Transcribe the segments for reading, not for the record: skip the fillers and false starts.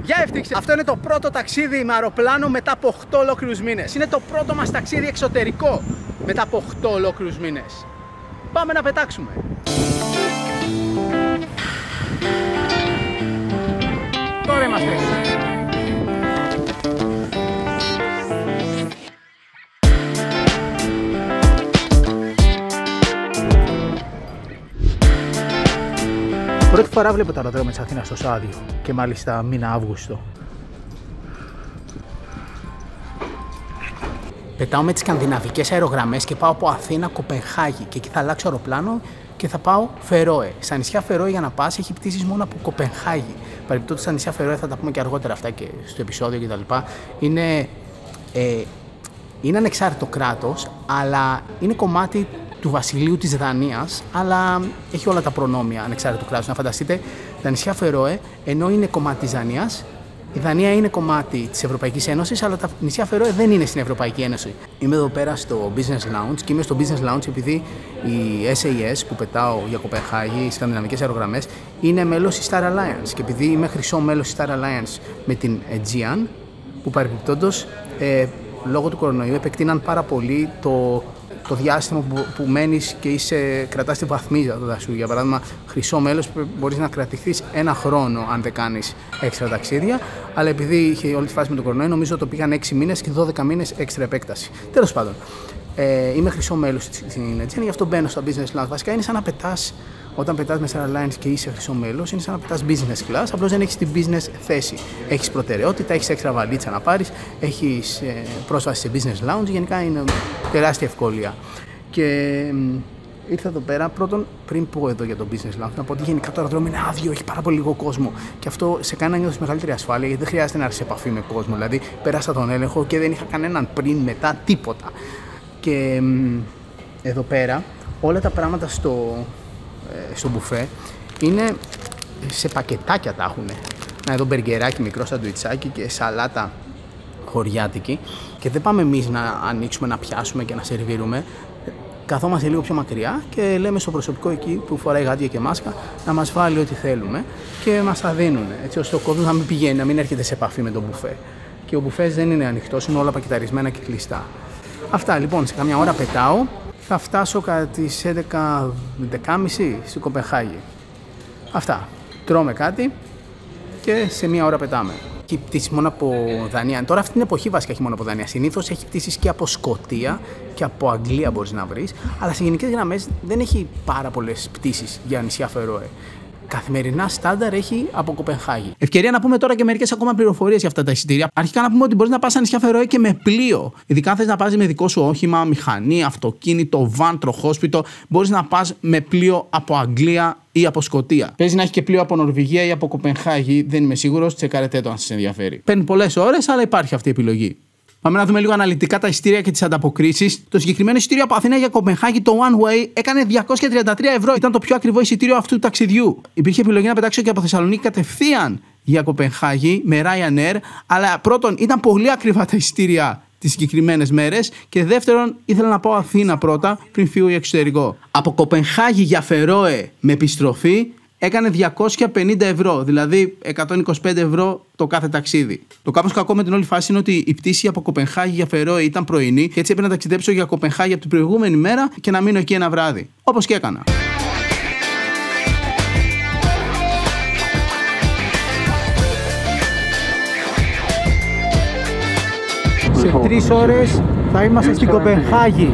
Γεια εύτηξε! Αυτό είναι το πρώτο ταξίδι με αεροπλάνο μετά από 8 ολόκληρους μήνες. Είναι το πρώτο μας ταξίδι εξωτερικό μετά από 8 ολόκληρους μήνες. Πάμε να πετάξουμε! Τώρα είμαστε! Πρώτη φορά βλέπω το αεροδρόμιο της Αθήνας στο άδειο και μάλιστα μήνα Αύγουστο. Πετάω με τις σκανδιναβικές αερογραμμές και πάω από Αθήνα Κοπενχάγη και εκεί θα αλλάξω αεροπλάνο και θα πάω Φερόε. Στα νησιά Φερόε για να πας έχει πτήσεις μόνο από Κοπενχάγη. Παρεμπιπτόντως στα νησιά Φερόε θα τα πούμε και αργότερα αυτά και στο επεισόδιο κτλ. Είναι ανεξάρτητο κράτος, αλλά είναι κομμάτι του βασιλείου της Δανίας, αλλά έχει όλα τα προνόμια ανεξάρτητου κράτους. Να φανταστείτε, τα νησιά Φερόε, ενώ είναι κομμάτι της Δανίας, η Δανία είναι κομμάτι της Ευρωπαϊκής Ένωσης, αλλά τα νησιά Φερόε δεν είναι στην Ευρωπαϊκή Ένωση. Είμαι εδώ πέρα στο Business Lounge και είμαι στο Business Lounge επειδή η SAS που πετάω για Κοπενχάγη, οι σκανδιναβικές αερογραμμές, είναι μέλος της Star Alliance. Και επειδή είμαι χρυσό μέλος της Star Alliance με την Aegean, που παρεμπιπτόντως λόγω του κορονοϊού επεκτείναν πάρα πολύ το διάστημα που μένεις και κρατάς τη βαθμίδα σου. Για παράδειγμα, χρυσό μέλος μπορείς να κρατηθείς 1 χρόνο αν δεν κάνεις έξτρα ταξίδια. Αλλά επειδή είχε όλη τη φάση με τον κορονοϊό, νομίζω το πήγαν 6 μήνες και 12 μήνες έξτρα επέκταση. Τέλος πάντων, είμαι χρυσό μέλος στην Aegean, γι' αυτό μπαίνω στο business class. Βασικά είναι σαν να πετάς, όταν πετάς με Star Alliance και είσαι χρυσό μέλος, είναι σαν να πετάς business class, απλώς δεν έχεις την business θέση. Έχεις προτεραιότητα, έχεις έξτρα βαλίτσα να πάρεις, έχεις πρόσβαση σε business lounge, γενικά είναι τεράστια ευκολία. Και ήρθα εδώ πέρα, πρώτον, πριν πω εδώ για το business lounge, να πω ότι γενικά το αεροδρόμιο είναι άδειο, έχει πάρα πολύ λίγο κόσμο. Και αυτό σε κάνει να νιώθεις μεγαλύτερη ασφάλεια, γιατί δεν χρειάζεται να έρθεις σε επαφή με κόσμο. Δηλαδή, πέρασα τον έλεγχο και δεν είχα κανέναν πριν, μετά, τίποτα. Και εδώ πέρα, όλα τα πράγματα στο μπουφέ είναι σε πακετάκια τα έχουνε. Εδώ μπεργκεράκι, μικρό σαντουιτσάκι και σαλάτα χωριάτικη. Και δεν πάμε εμείς να ανοίξουμε, να πιάσουμε και να σερβίρουμε. Καθόμαστε λίγο πιο μακριά και λέμε στο προσωπικό εκεί που φοράει γάντια και μάσκα να μας βάλει ό,τι θέλουμε και μας τα δίνουν. Έτσι ώστε ο κόσμος να μην πηγαίνει, να μην έρχεται σε επαφή με τον μπουφέ. Και ο μπουφές δεν είναι ανοιχτός, είναι όλα πακεταρισμένα και κλειστά. Αυτά λοιπόν, σε καμιά ώρα πετάω. Θα φτάσω κατά τις 11:30 στην Κοπενχάγη. Αυτά. Τρώμε κάτι και σε μία ώρα πετάμε. Έχει πτήσεις μόνο από Δανία. Τώρα αυτή την εποχή βασικά έχει μόνο από Δανία. Συνήθως έχει πτήσεις και από Σκωτία και από Αγγλία μπορείς να βρεις. Αλλά σε γενικές γραμμές δεν έχει πάρα πολλές πτήσεις για νησιά Φερόε. Καθημερινά στάνταρ έχει από Κοπενχάγη. Ευκαιρία να πούμε τώρα και μερικές ακόμα πληροφορίες για αυτά τα εισιτήρια. Αρχικά να πούμε ότι μπορείς να πας στα νησιά Φερόε και με πλοίο. Ειδικά αν θες να πας με δικό σου όχημα, μηχανή, αυτοκίνητο, βαν, τροχόσπιτο, μπορείς να πας με πλοίο από Αγγλία ή από Σκωτία. Παίζει να έχει και πλοίο από Νορβηγία ή από Κοπενχάγη, δεν είμαι σίγουρος. Τσεκάρετε το αν σας ενδιαφέρει. Παίρνει πολλές ώρες, αλλά υπάρχει αυτή η επιλογή. Πάμε να δούμε λίγο αναλυτικά τα εισιτήρια και τις ανταποκρίσεις. Το συγκεκριμένο εισιτήριο από Αθήνα για Κοπενχάγη, το One Way, έκανε 233 ευρώ. Ήταν το πιο ακριβό εισιτήριο αυτού του ταξιδιού. Υπήρχε επιλογή να πετάξω και από Θεσσαλονίκη κατευθείαν για Κοπενχάγη με Ryanair. Αλλά πρώτον, ήταν πολύ ακριβά τα εισιτήρια τις συγκεκριμένες μέρες. Και δεύτερον, ήθελα να πάω Αθήνα πρώτα πριν φύγω για εξωτερικό. Από Κοπενχάγη για Φερόε με επιστροφή έκανε 250 ευρώ, δηλαδή 125 ευρώ το κάθε ταξίδι. Το κάπως κακό με την όλη φάση είναι ότι η πτήση από Κοπενχάγη για Φερόε ήταν πρωινή και έτσι έπρεπε να ταξιδέψω για Κοπενχάγη από την προηγούμενη μέρα και να μείνω εκεί ένα βράδυ. Όπως και έκανα. Σε 3 ώρες θα είμαστε στην Κοπενχάγη.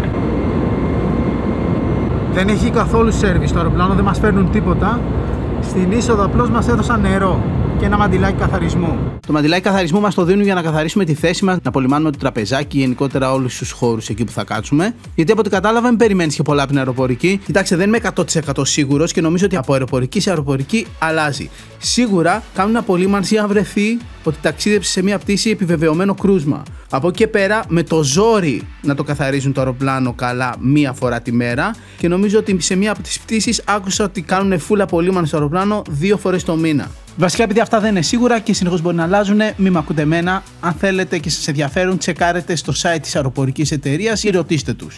Δεν έχει καθόλου σέρβις το αεροπλάνο, δεν μας φέρνουν τίποτα. Στην είσοδο απλώς μας έδωσαν νερό και ένα μαντιλάκι καθαρισμού. Το μαντιλάκι καθαρισμού μας το δίνουν για να καθαρίσουμε τη θέση μας, να απολυμάνουμε το τραπεζάκι, γενικότερα όλους τους χώρους εκεί που θα κάτσουμε. Γιατί από ό,τι κατάλαβα, μην περιμένεις και πολλά από την αεροπορική. Κοιτάξτε, δεν είμαι 100% σίγουρος και νομίζω ότι από αεροπορική σε αεροπορική αλλάζει. Σίγουρα κάνουν απολύμανση αν βρεθεί ότι ταξίδεψε σε μια πτήση επιβεβαιωμένο κρούσμα. Από εκεί και πέρα, με το ζόρι να το καθαρίζουν το αεροπλάνο καλά μία φορά τη μέρα. Και νομίζω ότι σε μία από τις πτήσεις άκουσα ότι κάνουν full απολύμανση στο αεροπλάνο 2 φορές το μήνα. Βασικά, επειδή αυτά δεν είναι σίγουρα και συνεχώς μπορεί να αλλάζουν, μην με ακούτε εμένα. Αν θέλετε και σας ενδιαφέρουν, τσεκάρετε στο site της αεροπορικής εταιρείας ή ρωτήστε τους.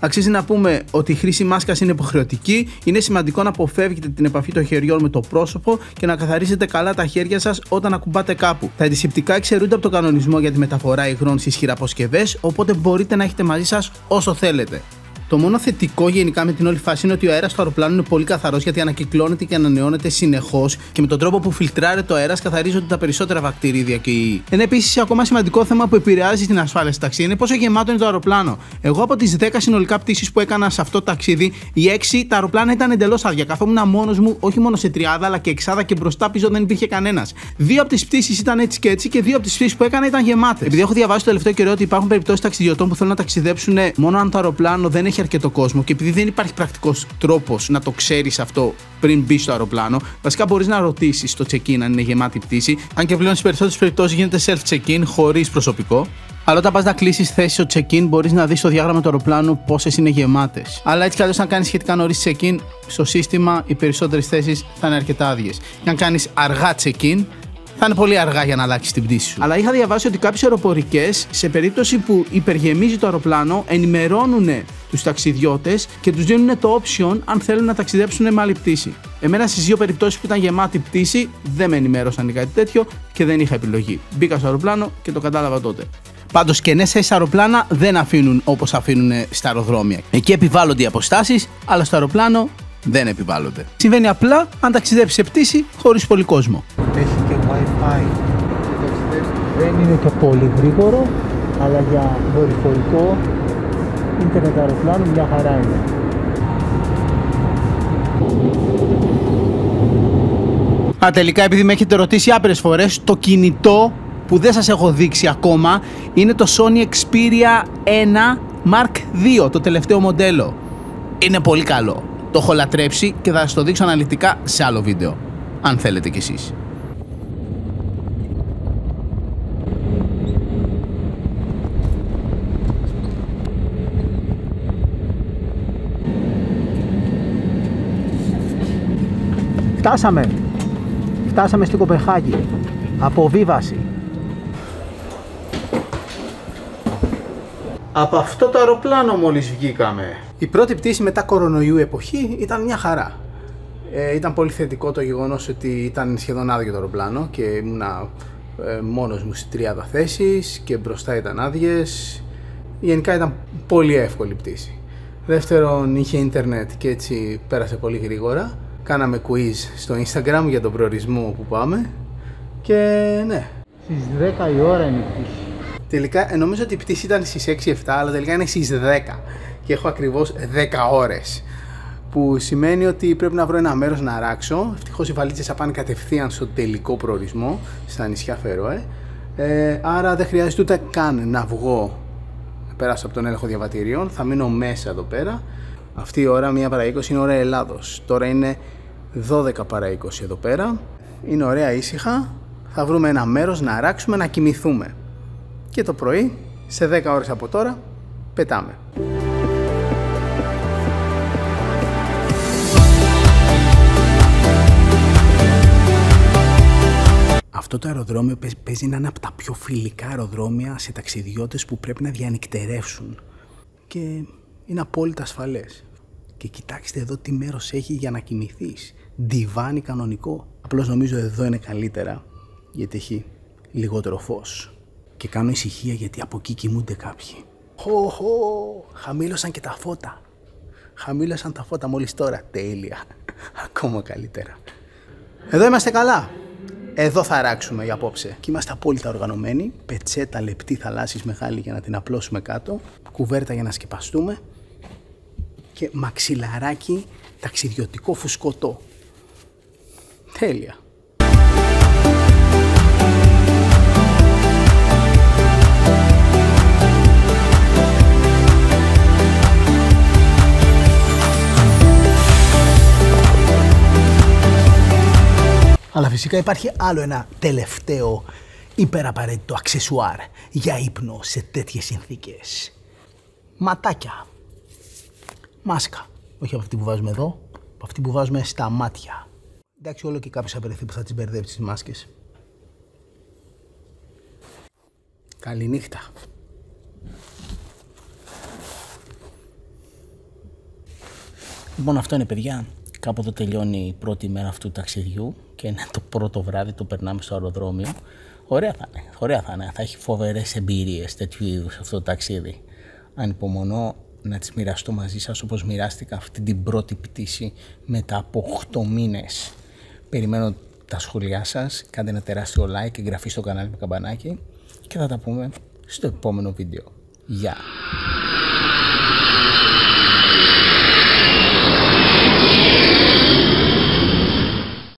Αξίζει να πούμε ότι η χρήση μάσκας είναι υποχρεωτική. Είναι σημαντικό να αποφεύγετε την επαφή των χεριών με το πρόσωπο και να καθαρίζετε καλά τα χέρια σας όταν ακουμπάτε κάπου. Τα αντισηπτικά εξαιρούνται από τον κανονισμό για τη μεταφορά υγρών στις χειραποσκευές, οπότε μπορείτε να έχετε μαζί σας όσο θέλετε. Το μόνο θετικό γενικά με την όλη φάση είναι ότι ο αέρας του αεροπλάνου είναι πολύ καθαρός, γιατί ανακυκλώνεται και ανανεώνεται συνεχώς και με τον τρόπο που φιλτράρεται ο αέρας καθαρίζονται τα περισσότερα βακτηρίδια και ιοί. Ένα επίσης ακόμα σημαντικό θέμα που επηρεάζει την ασφάλεια στο ταξίδι είναι πόσο γεμάτο είναι το αεροπλάνο. Εγώ από τις 10 συνολικά πτήσεις που έκανα σε αυτό το ταξίδι, οι 6 τα αεροπλάνα ήταν εντελώς άδεια. Καθόμουν μόνος μου, όχι μόνο σε τριάδα, αλλά και εξάδα και μπροστά πίσω δεν υπήρχε κανένας. 2 από τις πτήσεις ήταν έτσι και έτσι και 2 από τις πτήσεις που έκανα ήταν γεμάτες. Επειδή έχω διαβάσει το τελευταίο καιρό ότι υπάρχουν περιπτώσεις ταξιδιωτών που θέλουν να ταξιδέψουν μόνο αν το αεροπλάνο δεν έχει αρκετό κόσμο και επειδή δεν υπάρχει πρακτικός τρόπος να το ξέρεις αυτό πριν μπει στο αεροπλάνο, βασικά μπορείς να ρωτήσεις στο check-in αν είναι γεμάτη πτήση. Αν και πλέον στις περισσότερες περιπτώσεις γίνεται self-check-in χωρίς προσωπικό. Αλλά όταν πας να κλείσεις θέση στο check-in, μπορείς να δεις στο διάγραμμα του αεροπλάνου πόσες είναι γεμάτες. Αλλά έτσι κι αλλιώς, αν κάνεις σχετικά νωρίς check-in, στο σύστημα οι περισσότερες θέσεις θα είναι αρκετά άδειες. Και αν κάνεις αργά check-in, θα είναι πολύ αργά για να αλλάξει την πτήση σου. Αλλά είχα διαβάσει ότι κάποιες αεροπορικές, σε περίπτωση που υπεργεμίζει το αεροπλάνο, ενημερώνουν τους ταξιδιώτες και τους δίνουν το option αν θέλουν να ταξιδέψουν με άλλη πτήση. Εμένα στις 2 περιπτώσεις που ήταν γεμάτη πτήση, δεν με ενημέρωσαν για κάτι τέτοιο και δεν είχα επιλογή. Μπήκα στο αεροπλάνο και το κατάλαβα τότε. Πάντως, κενές θέσεις στα αεροπλάνα δεν αφήνουν όπως αφήνουν στα αεροδρόμια. Εκεί επιβάλλονται οι αποστάσεις, αλλά στο αεροπλάνο δεν επιβάλλονται. Συμβαίνει απλά αν ταξιδέψεις σε πτήση χωρίς πολύ κόσμο. Έχει και Wi-Fi. Δεν είναι και πολύ γρήγορο, αλλά για δορυφορικό ίντερνετ αεροπλάνου μια χαρά είναι. Τελικά, επειδή με έχετε ρωτήσει άπειρες φορές, το κινητό που δεν σας έχω δείξει ακόμα είναι το Sony Xperia 1 Mark II, το τελευταίο μοντέλο. Είναι πολύ καλό. Το έχω λατρέψει και θα σας το δείξω αναλυτικά σε άλλο βίντεο, αν θέλετε κι εσείς. Φτάσαμε στην Κοπεχάγη. Αποβίβαση. Από αυτό το αεροπλάνο μόλις βγήκαμε. Η πρώτη πτήση μετά κορονοϊού εποχή ήταν μια χαρά. Ήταν πολύ θετικό το γεγονός ότι ήταν σχεδόν άδειο το αεροπλάνο και ήμουνα μόνος μου σε 30 θέσεις και μπροστά ήταν άδειες. Γενικά ήταν πολύ εύκολη πτήση. Δεύτερον, είχε ίντερνετ και έτσι πέρασε πολύ γρήγορα. Κάναμε quiz στο Instagram για τον προορισμό που πάμε και ναι. Στις 10 η ώρα είναι η πτήση. Τελικά νομίζω ότι η πτήση ήταν στις 6-7, αλλά τελικά είναι στις 10 και έχω ακριβώς 10 ώρες. Που σημαίνει ότι πρέπει να βρω ένα μέρος να αράξω. Ευτυχώς οι βαλίτσες θα πάνε κατευθείαν στο τελικό προορισμό, στα νησιά Φερόε. Άρα δεν χρειάζεται ούτε καν να βγω, να περάσω από τον έλεγχο διαβατηρίων. Θα μείνω μέσα εδώ πέρα. Αυτή η ώρα, 1 παρά 20, είναι ώρα Ελλάδος. Τώρα είναι 12 παρά 20 εδώ πέρα. Είναι ωραία ήσυχα. Θα βρούμε ένα μέρος να αράξουμε, να κοιμηθούμε. Και το πρωί, σε 10 ώρες από τώρα, πετάμε. Αυτό το αεροδρόμιο παίζει να είναι από τα πιο φιλικά αεροδρόμια σε ταξιδιώτες που πρέπει να διανυκτερεύσουν. Και είναι απόλυτα ασφαλές. Και κοιτάξτε εδώ τι μέρος έχει για να κοιμηθείς. Ντιβάνι κανονικό. Απλώς νομίζω εδώ είναι καλύτερα, γιατί έχει λιγότερο φως. Και κάνω ησυχία γιατί από εκεί κοιμούνται κάποιοι. Χαμήλωσαν και τα φώτα. Χαμήλωσαν τα φώτα μόλις τώρα. Τέλεια. Ακόμα καλύτερα. Εδώ είμαστε καλά. Εδώ θα αράξουμε για απόψε. Και είμαστε απόλυτα οργανωμένοι. Πετσέτα λεπτή θαλάσσης μεγάλη για να την απλώσουμε κάτω. Κουβέρτα για να σκεπαστούμε. Και μαξιλαράκι ταξιδιωτικό φουσκωτό. Τέλεια. Αλλά φυσικά υπάρχει άλλο ένα τελευταίο υπεραπαραίτητο αξεσουάρ για ύπνο σε τέτοιες συνθήκες. Ματάκια. Μάσκα. Όχι από αυτή που βάζουμε εδώ, από αυτή που βάζουμε στα μάτια. Εντάξει, όλο και κάποιος απεριθεί που θα τις μπερδέψει τις μάσκες. Καληνύχτα. Λοιπόν, αυτό είναι, παιδιά. Κάπου εδώ τελειώνει η πρώτη μέρα αυτού του ταξιδιού και είναι το πρώτο βράδυ, το περνάμε στο αεροδρόμιο. Ωραία θα είναι. Θα έχει φοβερές εμπειρίες τέτοιου είδους αυτό το ταξίδι. Ανυπομονώ να τις μοιραστώ μαζί σας όπως μοιράστηκα αυτή την πρώτη πτήση μετά από 8 μήνες. Περιμένω τα σχόλιά σας, κάντε ένα τεράστιο like, εγγραφή στο κανάλι με καμπανάκι και θα τα πούμε στο επόμενο βίντεο. Γεια!